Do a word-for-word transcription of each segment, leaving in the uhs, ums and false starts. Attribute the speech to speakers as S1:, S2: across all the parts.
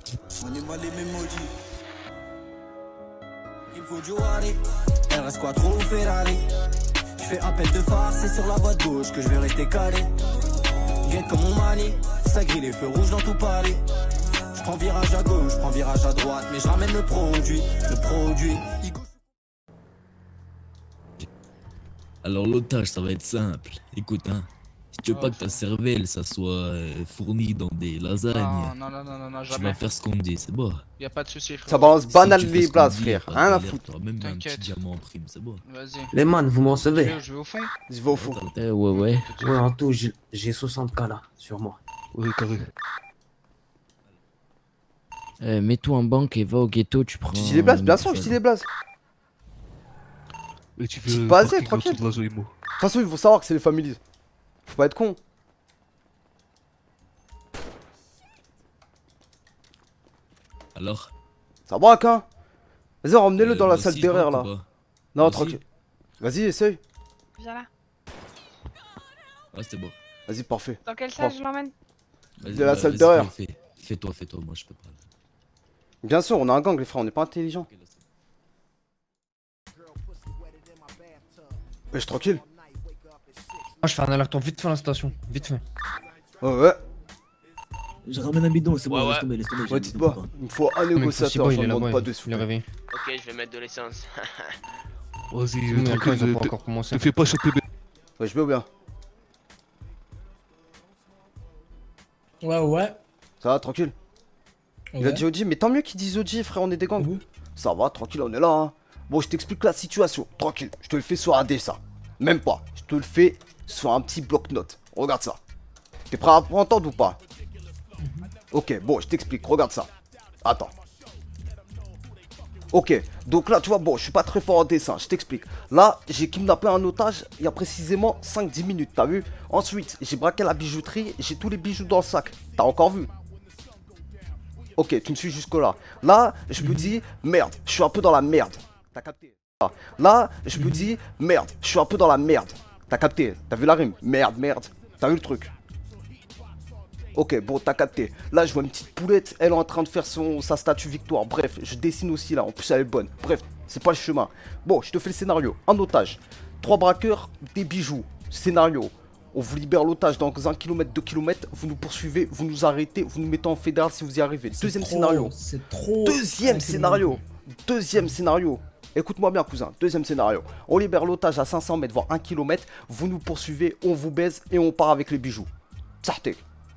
S1: On est mal les mêmes maudits. Il faut du Wally, R S Quattro ou Ferrari. Je fais appel de phare, c'est sur la voie de gauche que je vais rester calé. Guette comme mon mani, ça grille les feux rouges dans tout Paris. Je prends virage à gauche, je prends virage à droite, mais je ramène le produit, le produit.
S2: Alors l'otage, ça va être simple. Écoute, hein, si tu veux oh, pas que ta cervelle, ça soit euh, fournie dans des lasagnes,
S3: non, non, non, non, non,
S2: tu
S3: jamais.
S2: vas faire ce qu'on te dit, c'est bon.
S3: Y a pas de soucis, frère.
S4: Ça balance banal
S2: si
S4: les places, frère. Rien à foutre.
S2: Même un petit diamant en prime, c'est bon.
S3: Vas-y.
S5: Les man, vous m'en recevez?
S3: Je vais, je vais au fond.
S4: Je vais au fond.
S5: Eh ouais, ouais. Ouais, en tout, j'ai soixante K là, sur moi.
S6: Oui, carré.
S5: Euh, mets-toi en banque et va au ghetto, tu prends.
S4: Tu dis les blazes, bien sûr, je dis les blazes.
S6: Et tu veux
S4: passer, tranquille. De toute façon, il faut savoir que c'est les families. Faut pas être con.
S2: Alors
S4: ça braque, hein. Vas-y, ramenez-le
S2: euh,
S4: dans la
S2: bah
S4: salle
S2: si,
S4: derrière là. Non, tranquille. Vas-y, essaye.
S7: Viens là.
S2: Ah, c'est bon.
S4: Vas-y, parfait.
S7: Dans quelle salle je l'emmène?
S4: De la salle derrière.
S2: Fais-toi, fais-toi, moi je peux pas.
S4: Bien sûr, on a un gang, les frères, on n'est pas intelligent. Wesh, tranquille.
S8: Moi je fais un aller-retour vite fait à la station, vite fait.
S4: Ouais, ouais.
S2: Je ramène un bidon, c'est bon,
S9: ouais,
S2: laisse
S9: ouais.
S2: tomber, laisse tomber.
S4: Ouais, dites-moi, il me faut un négociateur, j'en demande pas deux sous.
S8: Ok,
S9: je vais mettre de l'essence.
S6: Vas-y, tranquille,
S8: ils ont pas encore commencé.
S6: Ne fais pas choper.
S4: Ouais, je vais bien.
S10: Ouais, ouais.
S4: Ça va, tranquille. Il a dit Oji, mais tant mieux qu'il dise Oji, frère, on est des gangs. Ça va, tranquille, on est là, hein. Bon, je t'explique la situation, tranquille. Je te le fais sur un dé, ça. Même pas. Je te le fais sur un petit bloc-notes. Regarde ça. T'es prêt à entendre ou pas? Ok, bon, je t'explique. Regarde ça. Attends. Ok, donc là, tu vois, bon, je suis pas très fort en dessin. Je t'explique. Là, j'ai kidnappé un otage il y a précisément cinq dix minutes. T'as vu? Ensuite, j'ai braqué la bijouterie. J'ai tous les bijoux dans le sac. T'as encore vu? Ok, tu me suis jusque là. Là, je me dis, merde, je suis un peu dans la merde. T'as capté? Là, je me dis, merde, je suis un peu dans la merde. T'as capté? T'as vu la rime? Merde, merde. T'as vu le truc? Ok, bon, t'as capté. Là, je vois une petite poulette, elle est en train de faire son, sa statue victoire. Bref, je dessine aussi là, en plus elle est bonne. Bref, c'est pas le chemin. Bon, je te fais le scénario. Un otage, trois braqueurs, des bijoux. Scénario. On vous libère l'otage dans un kilomètre, deux kilomètres. Vous nous poursuivez, vous nous arrêtez, vous nous mettez en fédéral si vous y arrivez. Deuxième
S10: trop,
S4: scénario.
S10: C'est trop.
S4: Deuxième scénario. Deuxième scénario. Écoute-moi bien, cousin. Deuxième scénario. On libère l'otage à cinq cents mètres, voire un kilomètre. Vous nous poursuivez, on vous baise et on part avec les bijoux. Sortez.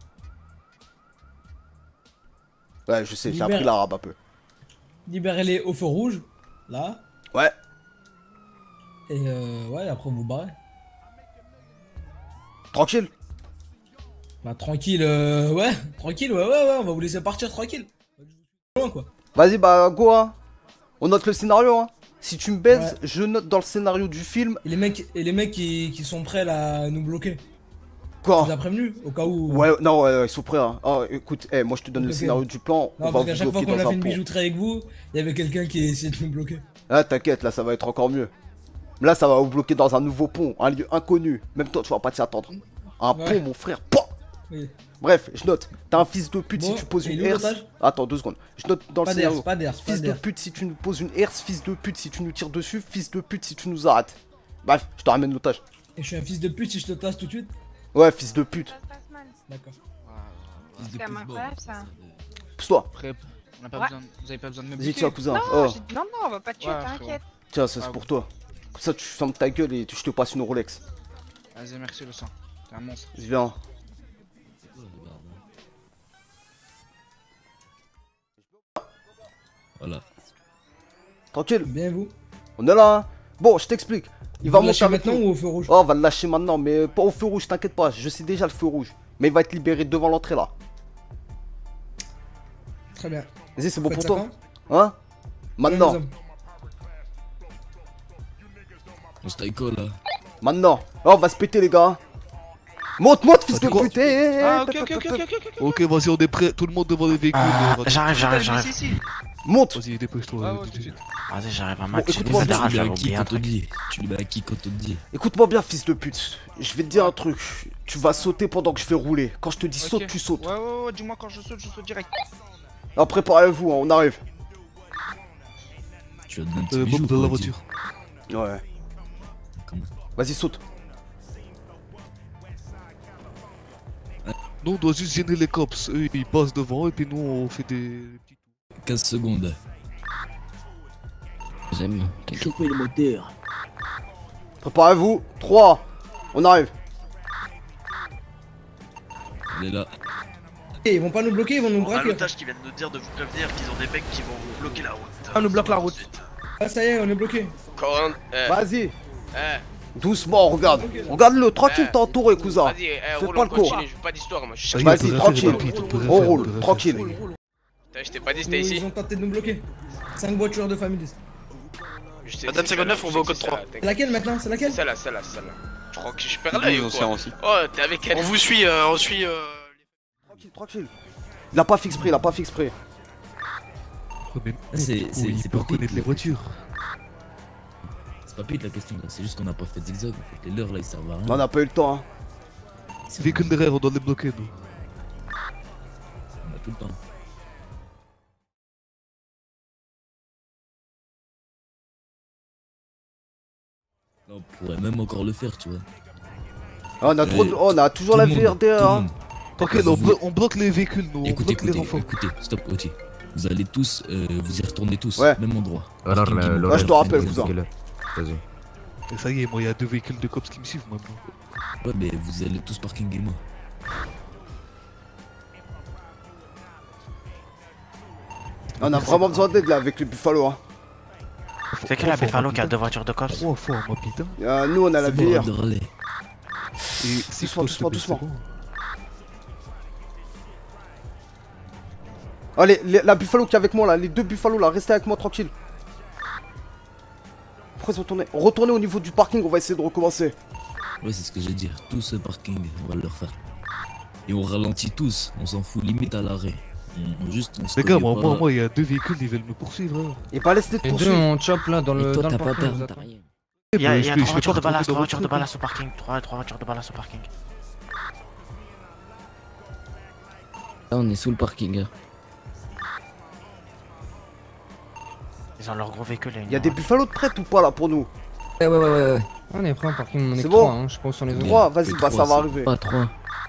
S4: Ouais, je sais, j'ai
S10: Libère...
S4: appris l'arabe un peu.
S10: Libérez-les au feu rouge, là.
S4: Ouais.
S10: Et euh, ouais, après vous barrez.
S4: Tranquille.
S10: Bah tranquille, euh, ouais, tranquille, ouais, ouais, ouais, on va vous laisser partir tranquille. Loin, quoi.
S4: Vas-y, bah go, hein. On note le scénario, hein. Si tu me baises,
S10: Ouais.
S4: je note dans le scénario du film.
S10: Et les mecs, et les mecs qui, qui sont prêts là à nous bloquer.
S4: Quoi?
S10: Tu les as prévenus au cas où.
S4: Ouais, non, ouais, ouais, ils sont prêts, hein. Oh, écoute, hey, moi je te donne
S10: Ok,
S4: le
S10: ok.
S4: scénario du plan.
S10: Non,
S4: On va
S10: parce
S4: vous
S10: qu'à chaque fois
S4: bloquer
S10: qu'on a
S4: dans
S10: fait
S4: un
S10: une
S4: pont.
S10: bijouterie avec vous, il y avait quelqu'un qui essayait de nous bloquer.
S4: Ah, t'inquiète, là ça va être encore mieux. Là, ça va vous bloquer dans un nouveau pont, un lieu inconnu. Même toi, tu vas pas t'y attendre. Un
S10: Ouais.
S4: pont, mon frère. Pouah.
S10: Oui.
S4: Bref, je note. T'es un fils de pute
S10: Bon,
S4: si tu poses
S10: et
S4: une
S10: il est où,
S4: herse.
S10: l'otage?
S4: Attends, deux secondes. Je note dans
S10: Pas
S4: le scénario.
S10: d'herse, pas d'herse, pas
S4: Fils de
S10: d'herse.
S4: pute si tu nous poses une herse. Fils de pute si tu nous tires dessus. Fils de pute si tu nous arrêtes. Bref, je te ramène l'otage.
S10: Et je suis un fils de pute si je te tasse tout de suite.
S4: Ouais, fils de pute.
S7: Ça se passe mal.
S10: D'accord.
S7: C'est quand même incroyable ça.
S4: Pousse-toi.
S3: Après, on a pas
S7: Ouais.
S3: besoin, vous avez pas besoin de me
S4: Vas-y,
S3: buter.
S4: tiens, cousin.
S7: Non,
S4: Oh.
S7: j'ai- non, non, on va pas te tuer,
S3: Ouais,
S7: t'inquiète.
S4: Tiens, ça c'est
S3: Ah,
S4: pour
S3: bon.
S4: toi. Comme ça, tu fermes ta gueule et tu- je te passe une Rolex.
S3: Vas-y, merci le sang. T'es un monstre.
S4: Je viens.
S2: Voilà.
S4: Tranquille.
S10: Bien vous.
S4: On est là, hein. Bon, je t'explique. Il va
S10: Vous le
S4: monter
S10: lâchez
S4: avec
S10: maintenant
S4: nous.
S10: ou au feu rouge?
S4: Oh, on va le lâcher maintenant, mais pas au feu rouge, t'inquiète pas. Je sais déjà le feu rouge. Mais il va être libéré devant l'entrée là.
S10: Très bien.
S4: Vas-y, c'est bon
S10: Faites
S4: pour
S10: ça
S4: toi?
S10: quand?
S4: Hein? Maintenant.
S10: Ouais, les hommes.
S2: On se taille quoi là?
S4: Maintenant. Oh, on va se péter, les gars. Monte, monte, fils de
S6: quoi?
S4: pute. eh, eh, eh,
S3: Ah, ok,
S4: pep,
S3: ok,
S4: pep,
S3: ok,
S4: pep.
S3: ok, ok, ok.
S6: Ok, vas-y, on est prêt. Tout le monde devant les véhicules.
S5: Ah,
S6: euh,
S5: j'arrive, j'arrive,
S3: Vas-y,
S5: j'arrive.
S3: ici, ici.
S4: Monte.
S6: Vas-y, dépêche-toi.
S3: Ah,
S6: euh,
S3: ouais,
S6: tout de suite.
S5: Vas-y, j'arrive à
S4: Bon,
S5: match.
S4: écoute-moi,
S5: Les
S4: tu
S5: fédérales,
S2: Tu lui
S5: j'avais
S2: mets à qui
S5: oublié un
S2: quand on
S5: truc.
S2: dit? Tu lui mets à qui quand on te dit?
S4: Écoute-moi bien, fils de pute. Je vais te dire un truc. Tu vas sauter pendant que je fais rouler. Quand je te dis saute,
S3: Ok.
S4: tu sautes.
S3: Ouais, ouais, ouais, dis-moi quand je saute, je saute direct.
S4: Ah, préparez-vous, hein, on arrive.
S2: Tu vas donner un petit
S6: Euh,
S2: bijou,
S6: Bob dans la
S2: quoi,
S6: voiture.
S4: Ouais.
S2: Comment?
S4: Vas-y, saute.
S6: Nous, on doit juste gêner les cops. Eux, ils passent devant et puis nous, on fait des petits tours.
S2: quinze secondes.
S5: J'aime. T'inquiète pas, il est moteur.
S4: Préparez-vous. trois. On arrive.
S2: Elle est là.
S10: Et ils vont pas nous bloquer, ils vont nous
S11: On a
S10: braquer.
S11: l'otage qui vient de nous dire de vous prévenir qu'ils ont des mecs qui vont bloquer la route.
S8: Ah, on nous bloque la route.
S11: Ensuite.
S10: Ah, ça y est, on est bloqué.
S9: Coran, eh,
S4: Vas-y.
S9: eh,
S4: Doucement, regarde. Regarde-le, tranquille,
S9: Eh.
S4: t'es entouré, cousin.
S9: vas-y, eh,
S4: Fais
S9: roule,
S4: pas
S9: on
S4: le con.
S9: continue, je veux pas d'histoire, moi je cherche.
S4: Vas-y,
S6: on peut rien
S4: tranquille.
S6: faire, Pete, on peut rien
S4: On
S6: faire,
S4: roule,
S6: peut rien
S4: tranquille.
S9: Putain, je t'ai pas dit,
S10: Ils,
S9: c'était ici.
S10: ils ont tenté de nous bloquer. cinq voitures de famille.
S9: Je sais-
S11: Madame
S9: c'est
S11: cinquante-neuf,
S9: celle-là,
S11: on
S9: je
S11: va au
S9: sais
S11: code
S9: que
S11: trois.
S9: c'est celle-là,
S10: C'est laquelle maintenant? C'est laquelle?
S9: Celle-là, celle-là, celle-là. Je crois que je perds l'œil ou quoi?
S11: aussi.
S9: Oh, t'es avec elle.
S11: On vous suit, euh, on suit. Euh...
S4: Tranquille, tranquille. Il a pas fait exprès, il a pas fait exprès.
S6: Ouais, mais
S2: C'est-
S6: oui,
S2: c'est-
S6: il
S2: c'est
S6: peut
S2: pas
S6: reconnaître
S2: Pete,
S6: les
S2: la
S6: voitures.
S2: C'est pas pire la question là, c'est juste qu'on n'a pas fait de zigzag en fait. Les leurs là ils servent à rien.
S4: On a pas eu le temps, hein.
S6: Véhicule derrière, on doit les bloquer, nous.
S2: On a tout le temps. Là, on pourrait même encore le faire, tu vois.
S4: Ah, on a trop de...
S2: Euh,
S4: oh, on a toujours
S2: Tout
S4: la
S2: le monde,
S4: V R D,
S2: tout le
S4: hein.
S2: monde.
S6: T'inquiète, on, blo- on bloque les véhicules, nous. On
S2: Écoutez,
S6: bloque les
S2: écoutez,
S6: renforts.
S2: écoutez, stop, Oti. Vous allez tous, euh, vous y retournez tous,
S4: Ouais.
S2: même endroit.
S5: Alors,
S2: Parking
S5: le-
S2: immobilier.
S5: le-
S4: Ouais, je te rappelle, cousin.
S5: Vas-y.
S6: Et ça y est, moi, il y a deux véhicules de cops qui me suivent maintenant.
S2: Ouais, mais vous allez tous parking gaiement.
S4: On a vraiment besoin d'aide là avec les Buffalo, hein.
S11: C'est quel la Buffalo qui a deux voitures de cops?
S6: Trois fois, moi, putain.
S4: Euh, nous, on a la
S2: C'est bon,
S4: V R.
S2: arrête de râler.
S6: Et si
S4: Doucement,
S6: je pose
S4: doucement,
S6: ce
S4: doucement.
S6: c'est bon.
S4: Allez, les- la Buffalo qui est avec moi là, les deux Buffalo là, restez avec moi tranquille. Pourquoi ils ont tourné? Retournez au niveau du parking, on va essayer de recommencer.
S2: Ouais, c'est ce que je veux dire. Tous au parking, on va leur faire. Et on ralentit tous, on s'en fout, limite à l'arrêt. On, on juste, on se
S6: Les gars,
S2: connaît
S6: moi,
S2: pas.
S6: moi, moi, il y a deux véhicules, ils veulent me poursuivre. Hein.
S4: Et pas laisser de
S8: Les deux,
S4: poursuivre.
S8: on chope là dans le,
S5: Et toi,
S8: dans le
S5: t'as pas
S8: parking.
S5: d'arme,
S8: vous
S5: t'as
S8: attendez.
S5: rien.
S11: Il y a,
S6: Bah,
S11: il y
S6: je
S11: a
S6: peux- je
S11: trois
S6: peux
S11: voitures de
S6: pas
S11: ballast,
S6: rentrer
S11: trois voitures de
S6: dans
S11: ballast au parking. Trois, trois voitures de ballast au parking.
S5: Là, on est sous le parking. hein.
S11: Ils ont leur gros véhicule.
S4: Il y a des Buffalo de prête ou pas là pour nous?
S5: Ouais, ouais, ouais, ouais. ouais.
S8: On est prêt en parking, on est
S4: C'est
S8: que
S4: bon.
S8: trois, hein, je pense qu'on les a.
S4: trois, vas-y,
S2: que
S4: bah ça
S2: trois,
S4: va
S2: c'est
S4: arriver.
S5: Pas trois.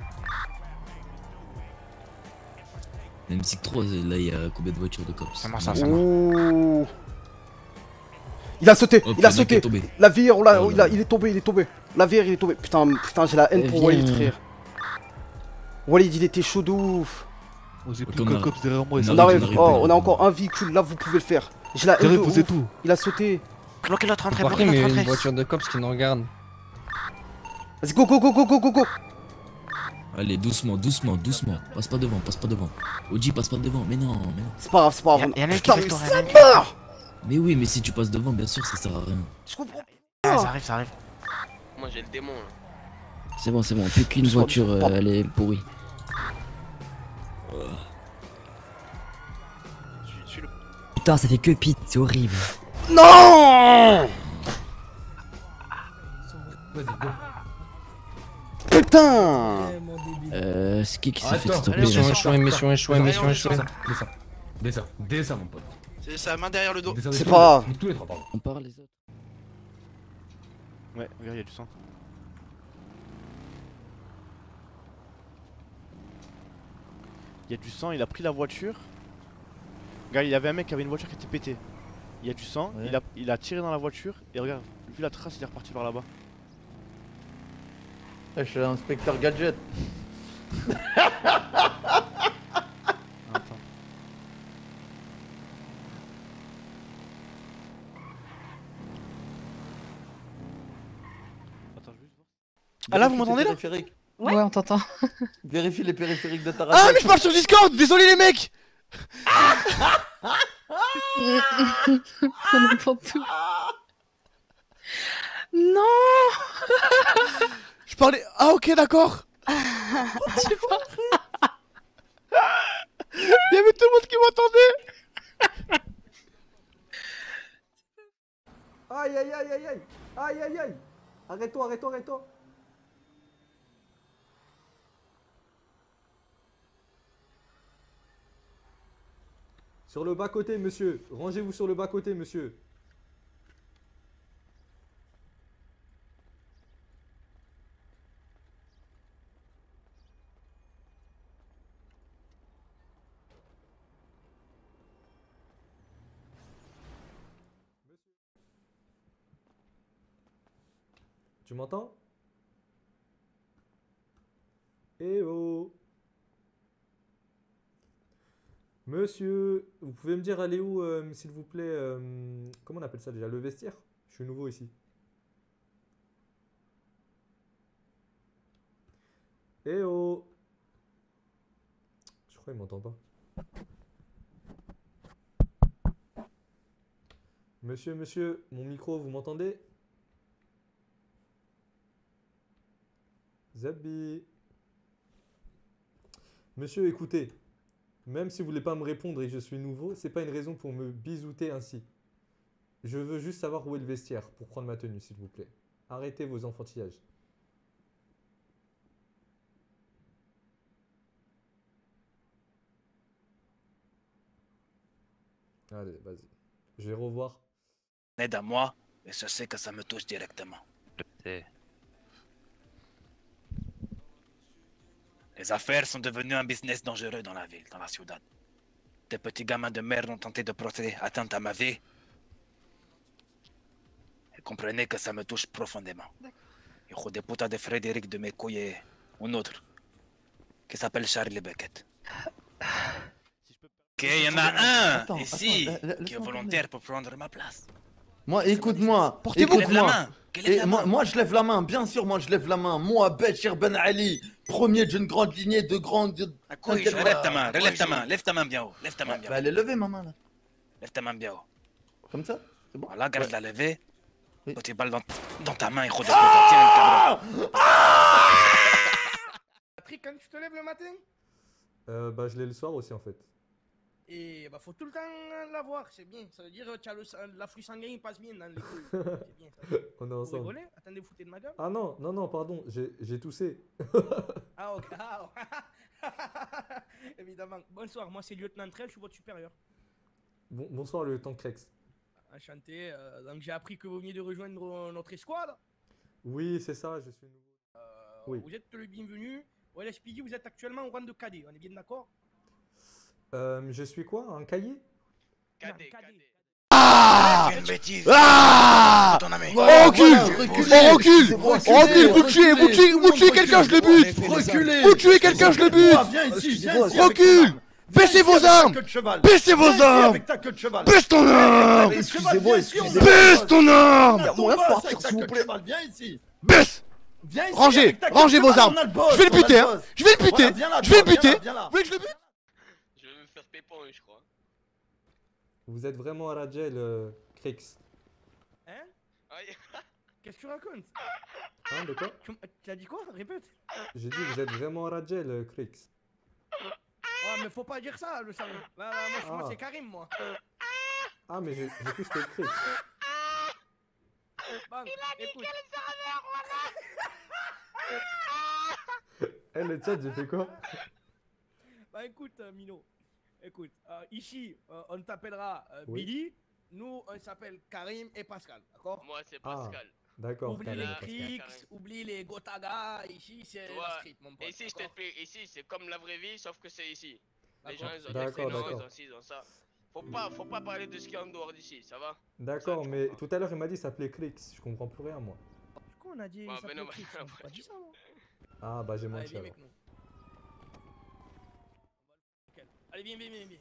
S2: Même si que trois, là, il y a combien de voitures de cops?
S11: C'est moi, ça, c'est moi.
S4: Ouh. Il a sauté,
S2: Hop,
S4: il a
S2: il y en a qui
S4: sauté.
S2: est tombé.
S4: La V R, on l'a-
S2: Oh
S4: il,
S2: là
S4: a-
S2: là.
S4: il est tombé, il est tombé. La V R, il est tombé. Putain, putain, j'ai la haine
S5: Eh
S4: pour
S5: bien.
S4: Walid, frère. Walid, il était chaud de ouf.
S6: Moi, j'ai
S2: Ok,
S6: plus
S2: on
S6: qu'un
S2: arrive.
S6: cops derrière moi. et
S2: On
S6: ça
S4: On
S6: va.
S4: arrive,
S2: arrive,
S4: oh,
S2: on
S4: on a
S2: arrive.
S4: encore un véhicule, là vous pouvez le faire. J'ai la haine de
S6: J'arrive, vous êtes
S4: ouf.
S6: où?
S4: Il a sauté.
S11: Bloquez l'autre entrée,
S8: Au
S11: bloquez
S8: parking, mais il y a
S11: l'autre
S8: une
S11: entrée.
S8: voiture de cops qui nous regarde.
S4: Vas-y, go, go, go, go, go, go, go.
S2: Allez, doucement, doucement, doucement. Passe pas devant, passe pas devant. Oji, passe pas devant. Mais non, mais non.
S4: C'est pas grave, c'est pas grave.
S11: Y'a- y'en a un qui
S4: Putain,
S11: fait
S4: mais
S11: le tour,
S4: ça
S11: y'en a un qui-
S4: meurt.
S2: Mais oui, mais si tu passes devant, bien sûr, ça sert à rien.
S4: Je comprends
S11: Ah,
S4: pas.
S11: ça arrive, ça arrive.
S9: Moi j'ai le démon là.
S5: C'est bon, c'est bon. Plus qu'une
S4: Doucement,
S5: voiture,
S4: doucement.
S5: euh, elle est pourrie. Putain, ça fait que pit, c'est horrible.
S4: Non. Putain.
S5: Euh, c'est qui qui s'est fait
S8: Attends,
S5: stopper
S8: mission
S5: là
S8: échouée, mission échouée, mission échouée.
S12: Descends, descends, descends mon pote.
S11: C'est sa main derrière le dos.
S12: Descends,
S4: C'est
S12: descends,
S4: pas grave.
S12: tous les trois, pardon.
S5: On part les autres.
S11: Ouais, regarde, y'a du sang. Il y a du sang, il a pris la voiture. Regarde, il y avait un mec qui avait une voiture qui était pétée. Il y a du sang,
S12: Ouais.
S11: il, a, il a tiré dans la voiture et regarde, vu la trace, il est reparti vers là-bas.
S12: Je suis l'inspecteur Gadget.
S11: Attends. Attends, je vais juste voir. Ah là, vous m'entendez là?
S7: Ouais, on t'entend.
S12: Vérifie les périphériques de ta
S11: Ah, mais je parle sur Discord! Désolé les mecs!
S7: On entend tout. Non.
S11: Je parlais. Ah, ok, d'accord!
S7: Tu vois.
S11: Il y avait tout le monde qui m'entendait!
S4: Aïe, aïe, aïe, aïe, aïe. Aïe, aïe, aïe. Arrête-toi, arrête-toi, arrête-toi.
S13: Sur le bas-côté, monsieur. Rangez-vous sur le bas-côté, monsieur. Tu m'entends? Eh oh! Monsieur, vous pouvez me dire aller où, euh, s'il vous plaît, euh, comment on appelle ça déjà? Le vestiaire? Je suis nouveau ici. Eh oh! Je crois qu'il m'entend pas. Monsieur, monsieur, mon micro, vous m'entendez? Zabi. Monsieur, écoutez. Même si vous voulez pas me répondre et que je suis nouveau, c'est pas une raison pour me bisouter ainsi. Je veux juste savoir où est le vestiaire pour prendre ma tenue, s'il vous plaît. Arrêtez vos enfantillages. Allez, vas-y. Je vais revoir.
S14: Aide à moi, et je sais que ça me touche directement. Les affaires sont devenues un business dangereux dans la ville, dans la ciudad. Des petits gamins de merde ont tenté de porter atteinte à ma vie. Et comprenez que ça me touche profondément. Hijo de puta de Frédéric de mes couilles, un autre, qui s'appelle Charlie Beckett. Ok, il y en a un
S12: Attends,
S14: ici
S12: attends, la- la-
S14: qui est
S12: laisse-moi
S14: volontaire pour prendre ma place.
S12: Moi, écoute-moi.
S14: Portez-vous. Lève la
S12: Écoute-moi.
S14: main. Quelle est
S12: Et
S14: la
S12: moi,
S14: main
S12: moi, je lève la main. Bien sûr, moi, je lève la main. Moi, Béchir Ben Ali, premier d'une grande lignée de grandes.
S14: Relève ta main, relève ta main, lève ta main bien haut, lève ta main bien haut.
S12: Bah, elle est levée, ma main, là.
S14: Lève ta main bien haut.
S12: Comme ça? C'est bon?
S14: Voilà, garde
S12: Ouais.
S14: la levée. Oui. Tes balles dans, dans ta main, hijo de puta. Tiens, cabrón.
S8: Patrick, quand tu te lèves le matin,
S13: Euh, bah, je l'ai le soir aussi, en fait.
S8: et bah faut tout le temps l'avoir, c'est bien. Ça veut dire que tu as le sang- l'afflux sanguin il passe bien dans les couilles. C'est bien ça.
S13: On est
S8: Vous
S13: ensemble.
S8: rigolez? Attendez, vous foutez de ma gueule?
S13: Ah non, non, non, pardon, j'ai j'ai toussé.
S8: Ah ok. Ah, oh. Évidemment. Bonsoir, moi c'est lieutenant Trell, je suis votre supérieur.
S13: Bon, bonsoir, le temps Klex.
S8: Enchanté. euh, donc j'ai appris que vous veniez de rejoindre notre escouade.
S13: Oui, c'est ça, je suis nouveau. Oui.
S8: Vous êtes le bienvenu. Ouais, S P D, vous êtes actuellement au rang de cadet, on est bien d'accord?
S13: Euh, je suis quoi? Un cahier?
S14: Cadet, cadet.
S11: Ah
S14: Une bêtise.
S11: Ah
S14: Ton ami.
S11: On recule On recule On recule Vous tuez, vous tuez, vous tuez quelqu'un, je le bute
S12: Reculez.
S11: Vous tuez quelqu'un, je le bute
S12: Viens ici, viens ici.
S11: Recule Baissez vos armes Baissez vos armes Baisse ton arme
S12: Excusez-moi, excusez-moi.
S11: Baisse ton arme
S12: Il y a moyen de partir, s'il vous plaît. Viens ici.
S11: Baisse
S12: Viens ici.
S11: Rangez
S12: avec ta queue de
S11: Rangez vos
S12: cheval,
S11: armes
S12: on a le boss,
S11: Je vais le
S12: on a
S11: buter, hein
S12: boss.
S11: Je vais le buter
S12: Voilà, viens là,
S11: Je vais le
S12: toi, viens
S11: buter
S12: là, viens là.
S11: Vous voulez que je le bute
S9: Je vais me faire pépon, je crois.
S13: Vous êtes vraiment à la gel, euh, Krix.
S8: Hein?
S9: Aïe.
S8: Qu'est-ce que tu racontes?
S13: Hein, de quoi?
S8: Tu tu as dit quoi? Répète.
S13: J'ai dit, vous êtes vraiment à la gel, euh, Krix.
S8: Ouais, mais faut pas dire ça, le sang. Là, là, moi, je- moi
S13: Ah.
S8: c'est Karim, moi.
S13: Ah, mais j'ai j'ai cru que c'était Krix.
S8: Bon, écoute.
S13: Eh, le chat, j'ai fait quoi?
S8: Bah écoute, euh, Mino. Écoute, euh, ici, euh, on t'appellera euh,
S13: Oui.
S8: Billy. Nous, on s'appelle Karim et Pascal, d'accord?
S9: Moi, c'est
S13: Ah,
S9: Pascal.
S13: d'accord.
S8: Oublie
S13: Karim,
S8: les
S13: Pascal.
S8: Krix, oublie les Gotaga. Ici, c'est
S9: Ouais.
S8: la street, mon pote.
S9: Ici, je
S8: d'accord?
S9: t'explique. Ici, c'est comme la vraie vie, sauf que c'est ici. Les gens,
S8: D'accord.
S9: ils ont des
S13: D'accord,
S9: prénoms,
S13: d'accord.
S9: ils ont ci, ils ont ça. Faut pas, faut pas parler de ce qui est en dehors d'ici, ça va?
S13: D'accord, mais tout à l'heure, il m'a dit ça s'appelait Krix. Je comprends plus rien, moi.
S8: Pourquoi on a dit
S9: Ouais,
S8: ça
S9: mais non,
S8: s'appelle
S9: mais-
S8: Krix, on a pas dit ça, moi.
S13: Ah, bah, j'ai
S8: Allez,
S13: menti
S8: viens
S13: alors.
S8: avec nous. Nickel. Allez, viens, viens, viens, viens.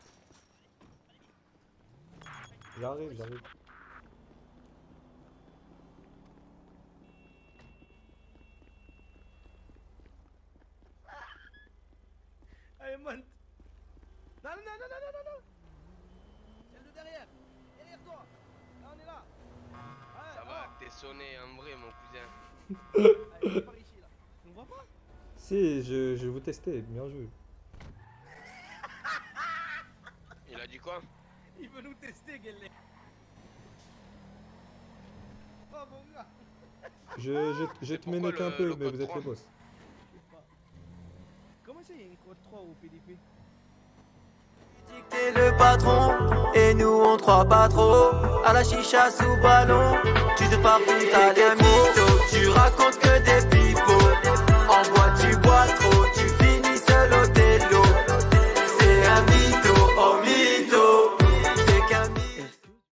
S13: J'arrive, j'arrive.
S8: Allez, monte. Non, non, non, non, non, non, non. Celle de derrière. Derrière toi. Là, on est là. Ouais,
S9: Ça
S8: oh.
S9: va, t'es sonné en vrai, mon cousin.
S8: Allez, viens par ici, là. Tu me vois pas?
S13: Si, je, je vais vous tester, bien joué.
S9: Il a dit quoi?
S8: Il veut nous tester, Guélé. Oh, mon gars.
S13: Je, je, je te
S9: pourquoi
S13: ménèque un
S9: le-
S13: peu,
S9: le
S13: mais
S9: code
S13: vous êtes
S9: trois?
S13: les boss.
S8: Je sais pas. Comment ça, il y a une code trois au P D P?
S1: T'es le patron, et nous on te croit pas trop. À la chicha sous ballon, tu sais pas où t'as les mots.